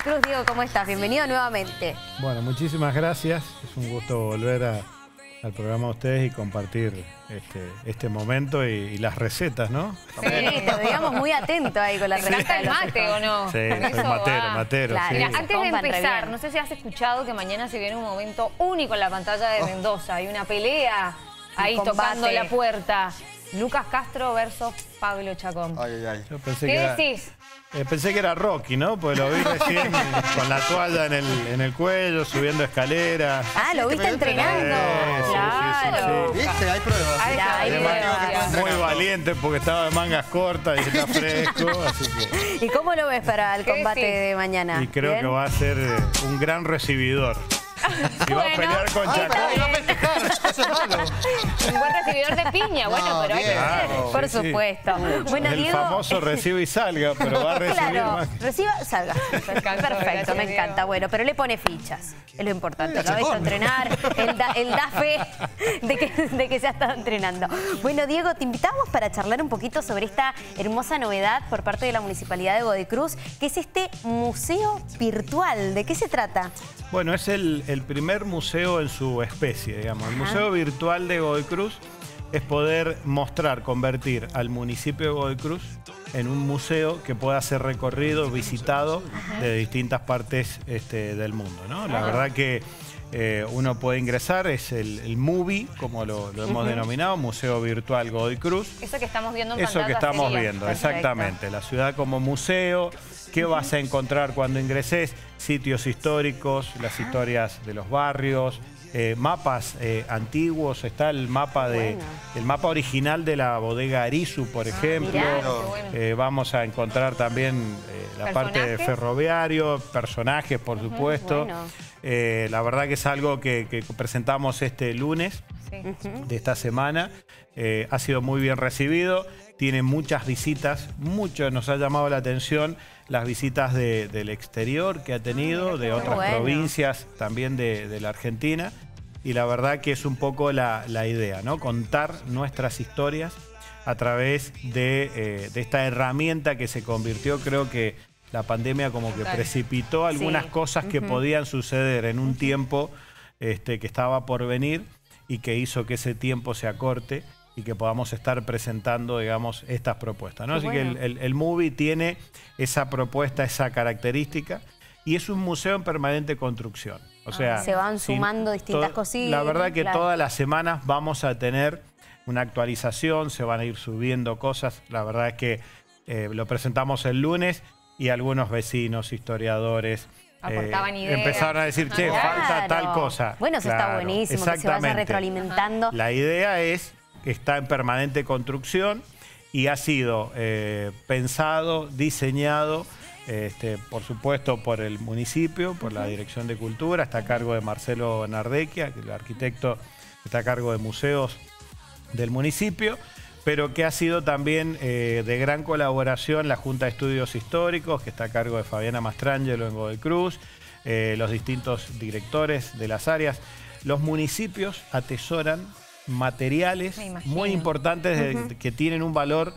Cruz. Diego, ¿cómo estás? Bienvenido nuevamente. Bueno, muchísimas gracias. Es un gusto volver al programa de ustedes y compartir este momento y las recetas, ¿no? Sí, te veíamos muy atento ahí con la receta. ¿Te encanta el mate o no? Sí, soy matero. Claro. Sí. Mira, antes de Compan re empezar, bien. no sé si has escuchado que mañana se viene un momento único en la pantalla de Mendoza. Hay una pelea ahí combate. tocando la puerta. Lucas Castro versus Pablo Chacón. Ay, ay, ay. Yo pensé ¿Qué que decís? pensé que era Rocky, ¿no? Porque lo vi recién con la toalla en el cuello, subiendo escaleras. Ah, lo viste entrenando. Sí, Claro. sí. ¿Viste? Hay pruebas. Ahí está, hay pruebas. Muy valiente porque estaba de mangas cortas y está fresco, así que... ¿Y cómo lo ves para el ¿Qué combate decís? de mañana? Y creo ¿Bien? que va a ser un gran recibidor. Si va a Bueno, pelear con ahí está Chacón... bien. Va a festejar. Eso es malo. Un buen recibidor de piña. Bueno, No, pero hay que bien. ver. Claro. Por Sí, sí. supuesto. Bueno, El Diego... famoso recibe y salga, pero va a recibir Claro, más. reciba, salga. encantó, Perfecto, gracias, me encanta. Diego. Bueno, pero le pone fichas. Es lo importante. Sí, Lo ha visto Chacón. entrenar. Él da fe de que se ha estado entrenando. Bueno, Diego, te invitamos para charlar un poquito sobre esta hermosa novedad por parte de la Municipalidad de Godoy Cruz, que es este museo virtual. ¿De qué se trata? Bueno, es el primer museo en su especie, digamos. El Museo Virtual de Godoy Cruz es poder mostrar, convertir al municipio de Godoy Cruz en un museo que pueda ser recorrido, visitado de distintas partes del mundo, ¿no? La verdad que uno puede ingresar, es el MUVI, como lo hemos denominado, Museo Virtual Godoy Cruz. Eso que estamos viendo en Eso pantalla que estamos sería. viendo, Perfecto. exactamente. La ciudad como museo, ¿qué vas a encontrar cuando ingreses? Sitios históricos, las historias de los barrios, mapas antiguos. Está el mapa el mapa original de la bodega Arizu, por ejemplo. mirá, qué bueno. Vamos a encontrar también la parte de ¿Personajes? ferroviario, personajes, por supuesto. bueno. La verdad que es algo que presentamos este lunes Sí. de esta semana. Ha sido muy bien recibido, tiene muchas visitas, mucho nos ha llamado la atención las visitas del exterior que ha tenido, de otras bueno. provincias también de la Argentina, y la verdad que es un poco la idea, ¿no? Contar nuestras historias a través de esta herramienta que se convirtió, creo que la pandemia como que Total. precipitó algunas Sí. cosas que podían suceder en un tiempo que estaba por venir, y que hizo que ese tiempo se acorte y que podamos estar presentando, digamos, estas propuestas, ¿no? Qué Así bueno. que el MUVI tiene esa propuesta, esa característica, y es un museo en permanente construcción. O sea, Se van sumando distintas cositas, La verdad que claro. todas las semanas vamos a tener una actualización, se van a ir subiendo cosas. La verdad es que lo presentamos el lunes y algunos vecinos, historiadores, Aportaban ideas. empezaron a decir, che, Claro. falta tal cosa. Bueno, eso está Claro, buenísimo, que se vaya exactamente. retroalimentando. La idea es que está en permanente construcción y ha sido pensado, diseñado, por supuesto, por el municipio, por la Dirección de Cultura. Está a cargo de Marcelo Nardecchia, que es el arquitecto que está a cargo de museos del municipio, pero que ha sido también de gran colaboración la Junta de Estudios Históricos, que está a cargo de Fabiana Mastrangelo en Godoy Cruz, los distintos directores de las áreas. Los municipios atesoran materiales Me imagino. muy importantes que tienen un valor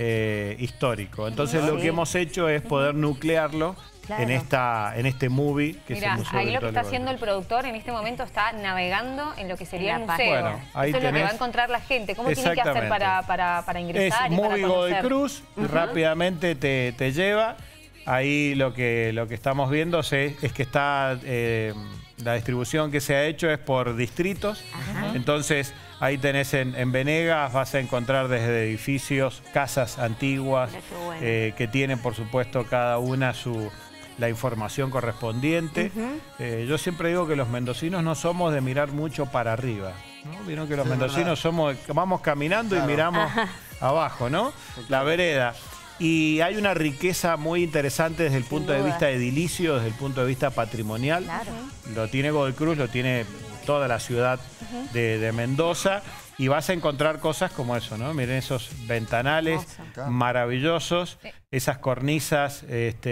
histórico. Entonces lo que hemos hecho es poder nuclearlo Claro. en este MUVI, que Mira, es el Museo ahí lo que Virtual está de Godoy haciendo el Cruz. productor en este momento está navegando en lo que sería En el la museo. página. Bueno, ahí Eso es lo que tenés. va a encontrar la gente. ¿Cómo tiene que hacer Exactamente. para ingresar Es y para Movie Godoy conocer? Cruz, y rápidamente te lleva. Ahí lo que estamos viendo es que está la distribución que se ha hecho es por distritos. Entonces ahí tenés en Venegas, vas a encontrar desde edificios, casas antiguas, Mira qué bueno. que tienen por supuesto cada una la información correspondiente. Yo siempre digo que los mendocinos no somos de mirar mucho para arriba, ¿no? Vieron que los mendocinos vamos caminando y miramos abajo, ¿no? La vereda. Y hay una riqueza muy interesante desde el punto de duda. vista edilicio, desde el punto de vista patrimonial. Claro. Lo tiene Godoy Cruz, lo tiene toda la ciudad de Mendoza. Y vas a encontrar cosas como eso, ¿no? Miren esos ventanales Hermoso. maravillosos, Sí. esas cornisas.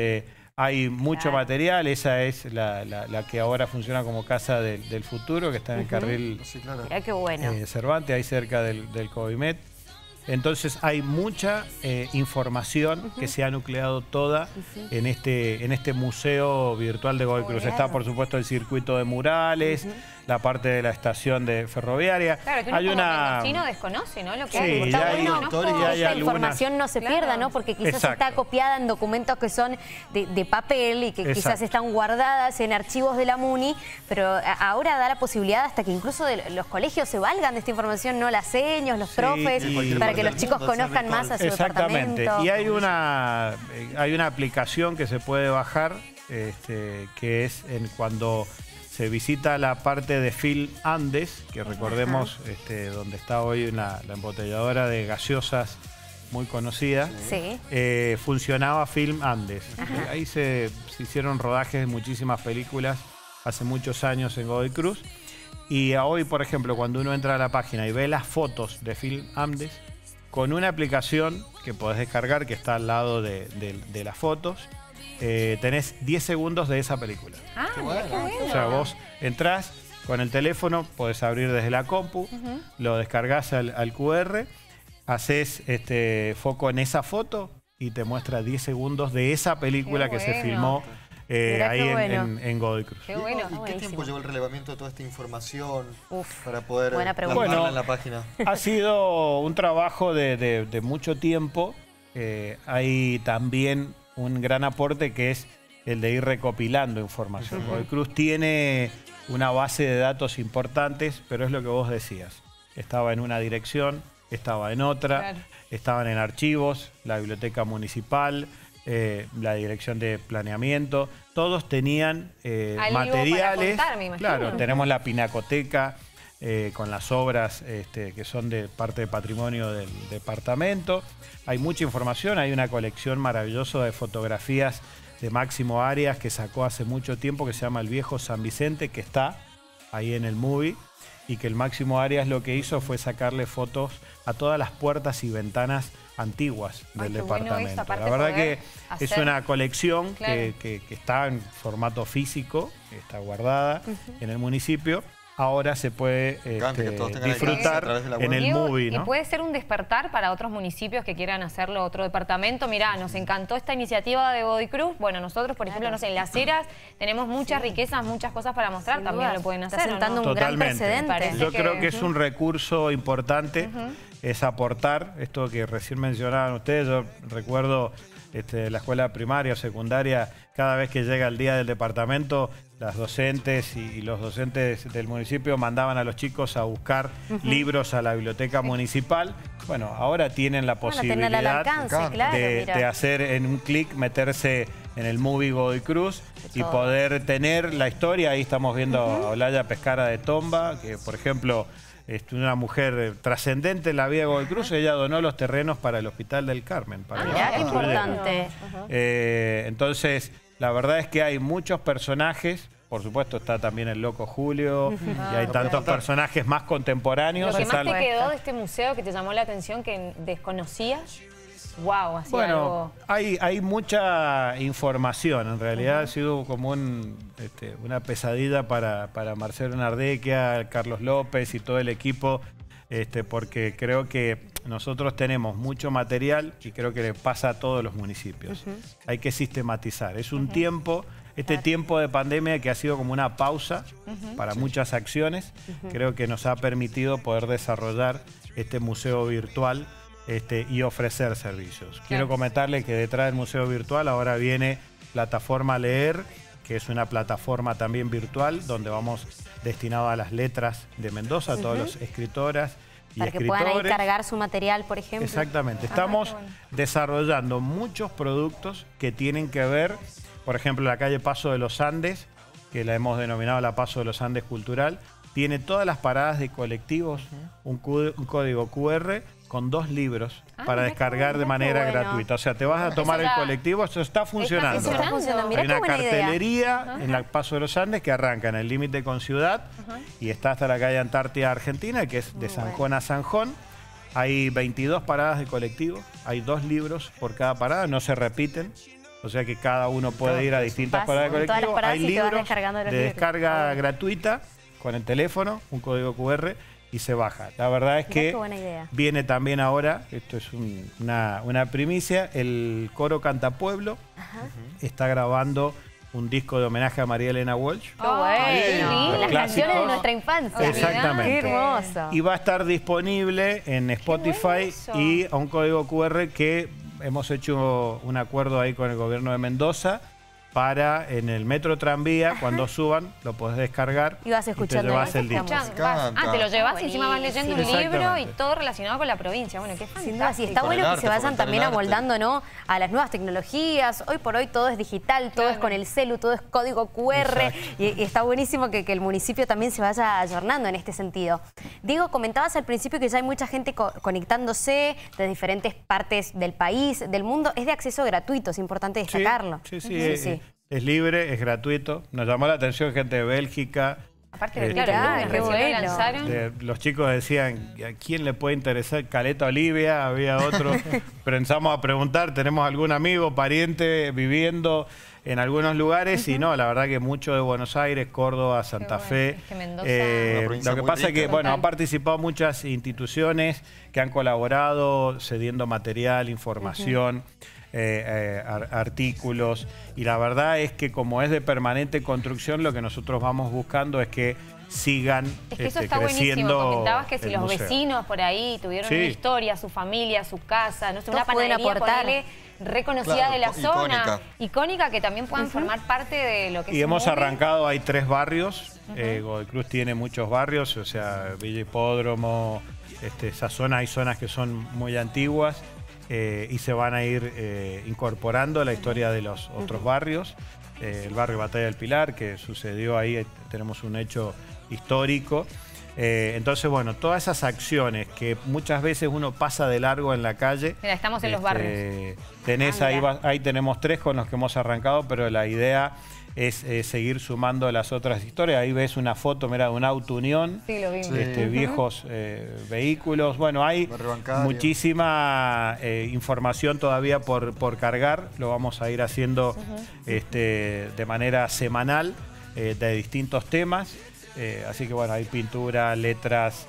Hay mucho Claro. material. Esa es la que ahora funciona como Casa del Futuro, que está en el carril Sí, claro. Mirá qué bueno. Cervantes, ahí cerca del Covimet. Entonces hay mucha información que se ha nucleado toda en este museo virtual de Godoy Cruz. Está, por supuesto, el circuito de murales, la parte de la estación de ferroviaria. Claro, que uno como mendocino desconoce, ¿no? Lo que hay. Está bueno que esta información no se pierda, ¿no? Porque quizás está copiada en documentos que son de papel y que quizás están guardadas en archivos de la MUNI, pero ahora da la posibilidad hasta que incluso los colegios se valgan de esta información, no las seños, los profes, para que los chicos conozcan más a su departamento. Exactamente. Y hay una aplicación que se puede bajar, que es cuando se visita la parte de Film Andes, que recordemos donde está hoy la embotelladora de gaseosas muy conocida. Funcionaba Film Andes. Ahí se hicieron rodajes de muchísimas películas hace muchos años en Godoy Cruz. Y hoy, por ejemplo, cuando uno entra a la página y ve las fotos de Film Andes, con una aplicación que podés descargar, que está al lado de las fotos, tenés 10 segundos de esa película. Qué bueno. O sea, vos entrás con el teléfono, podés abrir desde la compu, lo descargás al QR, haces foco en esa foto y te muestra 10 segundos de esa película que se filmó ahí en Godoy Cruz. Qué bueno. ¿Y qué tiempo llevó el relevamiento de toda esta información para poder plasmarla en la página? Ha sido un trabajo de mucho tiempo. Hay también un gran aporte que es el de ir recopilando información. Godoy Cruz tiene una base de datos importantes, pero es lo que vos decías. Estaba en una dirección, estaba en otra, estaban en archivos, la biblioteca municipal, la dirección de planeamiento, todos tenían materiales. Para contar, me imagino. Claro, tenemos la pinacoteca con las obras que son de parte de patrimonio del departamento. Hay mucha información, hay una colección maravillosa de fotografías de Máximo Arias que sacó hace mucho tiempo, que se llama El Viejo San Vicente, que está ahí en el movie, y que el Máximo Arias lo que hizo fue sacarle fotos a todas las puertas y ventanas antiguas del departamento. La verdad que es una colección que está en formato físico, que está guardada en el municipio. Ahora se puede disfrutar en el movie, ¿no? Y puede ser un despertar para otros municipios que quieran hacerlo, otro departamento. Mirá, nos encantó esta iniciativa de Godoy Cruz. Bueno, nosotros, por ejemplo, no sé, en Las Heras tenemos muchas riquezas, muchas cosas para mostrar. También lo pueden hacer. Está sentando un gran precedente. Yo creo que es un recurso importante, es aportar esto que recién mencionaban ustedes. Yo recuerdo la escuela primaria o secundaria, cada vez que llega el día del departamento, las docentes y los docentes del municipio mandaban a los chicos a buscar libros a la biblioteca municipal. Bueno, ahora tienen la posibilidad de hacer en un clic, meterse en el movie Godoy Cruz y poder tener la historia. Ahí estamos viendo a Olaya Pescara de Tomba, que por ejemplo es una mujer trascendente en la vida de Godoy Cruz. Ella donó los terrenos para el Hospital del Carmen. Qué importante. Entonces, la verdad es que hay muchos personajes. Por supuesto está también el Loco Julio y hay tantos personajes más contemporáneos. ¿Lo que más te quedó de este museo que te llamó la atención, que desconocías? Wow, así bueno, hay mucha información. En realidad ha sido como una pesadilla para Marcelo Nardequia, Carlos López y todo el equipo, porque creo que nosotros tenemos mucho material y creo que le pasa a todos los municipios. Hay que sistematizar. Es un tiempo, tiempo de pandemia que ha sido como una pausa para muchas acciones. Creo que nos ha permitido poder desarrollar este museo virtual y ofrecer servicios. Quiero comentarles que detrás del museo virtual ahora viene Plataforma Leer, que es una plataforma también virtual donde vamos destinado a las letras de Mendoza, a todos los escritoras y para que puedan ahí cargar su material, por ejemplo. Exactamente. Estamos desarrollando muchos productos que tienen que ver, por ejemplo, la calle Paso de los Andes, que la hemos denominado la Paso de los Andes Cultural, tiene todas las paradas de colectivos, un código QR con 2 libros para descargar de manera gratuita. O sea, te vas a tomar el colectivo, eso está funcionando. Hay una cartelería en la Paso de los Andes que arranca en el límite con Ciudad y está hasta la calle Antártida Argentina, que es de Sanjón a Sanjón. Hay 22 paradas de colectivo, hay 2 libros por cada parada, no se repiten. O sea que cada uno puede ir a distintas paradas de colectivo. Hay libros de descarga gratuita con el teléfono, un código QR. y se baja. La verdad es que viene también ahora, esto es una primicia, el coro Cantapueblo está grabando un disco de homenaje a María Elena Walsh. ¡Qué bueno! Las canciones de nuestra infancia. Exactamente. ¡Qué hermoso! Y va a estar disponible en Spotify y a un código QR que hemos hecho un acuerdo ahí con el gobierno de Mendoza para en el metro tranvía, cuando suban, lo podés descargar y vas escuchando. Y te llevas el disco. Te lo llevas y encima vas leyendo un libro y todo relacionado con la provincia. Bueno, qué fantástico. Sin duda, sí, está bueno que se vayan también amoldando, ¿no?, a las nuevas tecnologías. Hoy por hoy todo es digital, todo es con el celu, todo es código QR. Y está buenísimo que el municipio también se vaya ayornando en este sentido. Diego, comentabas al principio que ya hay mucha gente conectándose de diferentes partes del país, del mundo. Es de acceso gratuito, es importante destacarlo. Sí. Es libre, es gratuito. Nos llamó la atención gente de Bélgica. Aparte de qué bueno. Los chicos decían, ¿a quién le puede interesar? Caleta Olivia, había otro. Pensamos a preguntar, ¿tenemos algún amigo, pariente viviendo en algunos lugares? Y no, la verdad que mucho de Buenos Aires, Córdoba, Santa Fe. Es que Mendoza, lo que pasa es que, bueno, han participado muchas instituciones que han colaborado cediendo material, información. Artículos, y la verdad es que como es de permanente construcción, lo que nosotros vamos buscando es que sigan eso está creciendo. Buenísimo. Comentabas que si los vecinos por ahí tuvieron una historia, su familia, su casa, no sé, una panadería reconocida de la zona, icónica, que también puedan formar parte de lo que y hemos arrancado, hay 3 barrios, Godoy Cruz tiene muchos barrios, o sea, Villa Hipódromo, esa zona, hay zonas que son muy antiguas. Y se van a ir incorporando a la historia de los otros barrios. El barrio Batalla del Pilar, que sucedió ahí, tenemos un hecho histórico. Entonces, bueno, todas esas acciones que muchas veces uno pasa de largo en la calle. Mira, estamos en los barrios. Tenés ahí tenemos 3 con los que hemos arrancado, pero la idea es seguir sumando las otras historias. Ahí ves una foto, mira, de un auto Unión, viejos vehículos. Bueno, hay muchísima información todavía por cargar. Lo vamos a ir haciendo de manera semanal, de distintos temas. Así que bueno, hay pintura, letras,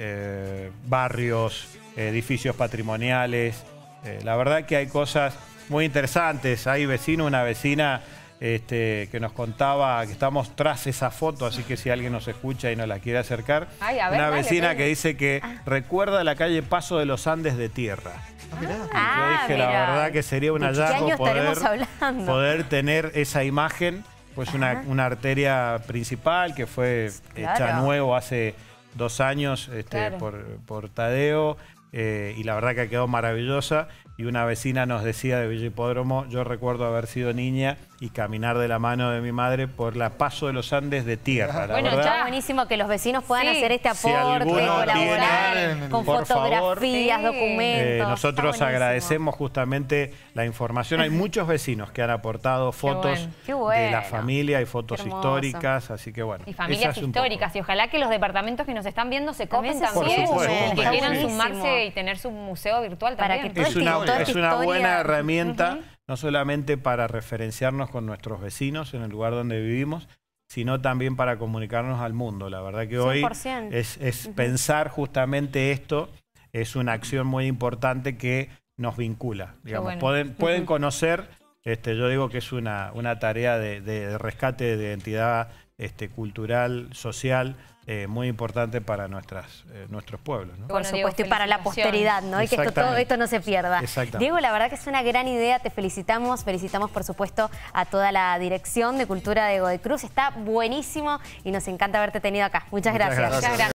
barrios, edificios patrimoniales. La verdad que hay cosas muy interesantes. Hay una vecina que nos contaba que estamos tras esa foto, así que si alguien nos escucha y nos la quiere acercar. Una vecina que dice que recuerda la calle Paso de los Andes de tierra. Yo dije, la verdad que sería un hallazgo poder tener esa imagen, pues una arteria principal que fue hecha nuevo hace 2 años por Tadeo. Y la verdad que quedó maravillosa. Y una vecina nos decía de Villa Hipódromo, yo recuerdo haber sido niña y caminar de la mano de mi madre por la Paso de los Andes de tierra. Bueno, está buenísimo que los vecinos puedan hacer este aporte, colaborar con fotografías, documentos. Nosotros agradecemos justamente la información. Hay muchos vecinos que han aportado fotos de la familia y fotos históricas, así que bueno. Y familias históricas, y ojalá que los departamentos que nos están viendo se copen también, que quieran sumarse y tener su museo virtual también. Es una buena herramienta, no solamente para referenciarnos con nuestros vecinos en el lugar donde vivimos, sino también para comunicarnos al mundo. La verdad que hoy es pensar justamente esto, es una acción muy importante que nos vincula. Digamos, pueden conocer, yo digo que es una tarea de rescate de identidad cultural, social, muy importante para nuestros pueblos, ¿no? Por supuesto, y para la posteridad, ¿no? Y que todo esto no se pierda. Diego, la verdad que es una gran idea, te felicitamos por supuesto a toda la Dirección de Cultura de Godoy Cruz. Está buenísimo y nos encanta haberte tenido acá. Muchas gracias.